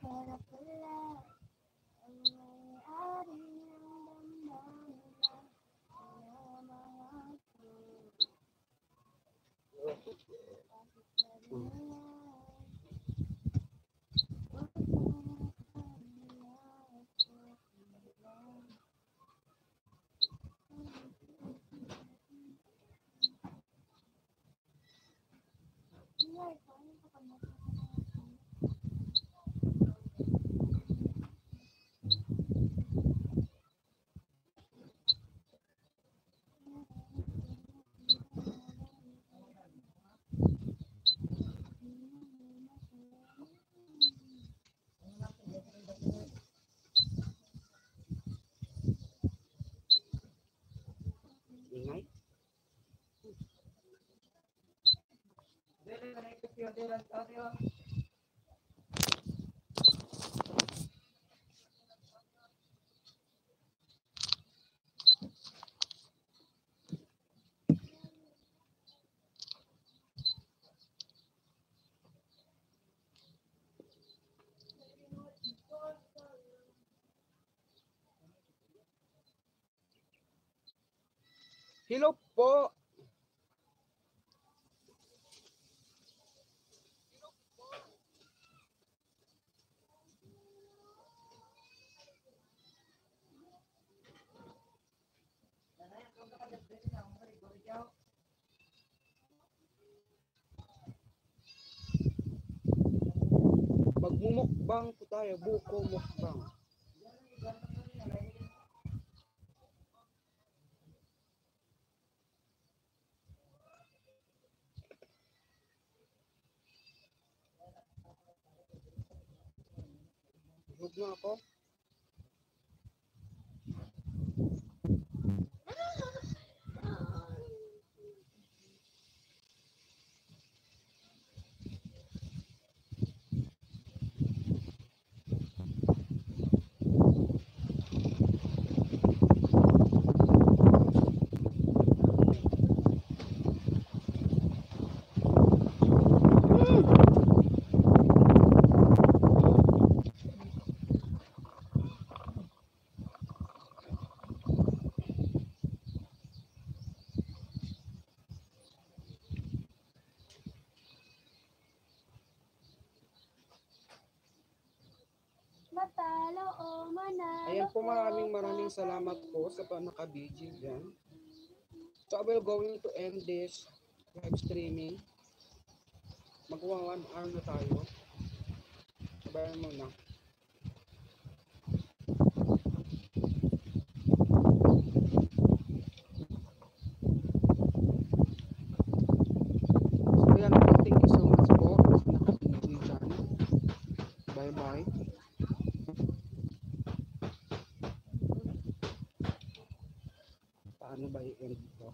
Hello po. Magmumukbang po tayo, buko mukbang. Huwag na ako. Matalo o manalo. Ayan po, maraming salamat po sa naka-video dyan. So we're going to end this live streaming. Magwa 1 hour na tayo. Sabayan mo na. So ayan, thank you so much po sa naka-video dyan. Bye-bye. Paano ba i-end ito?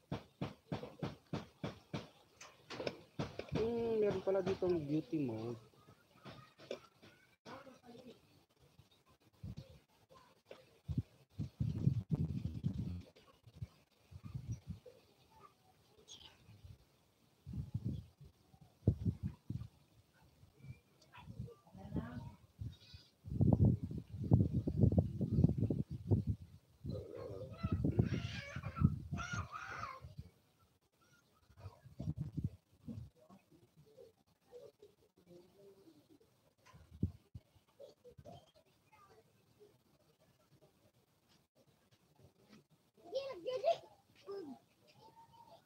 Meron pala ditong beauty mode.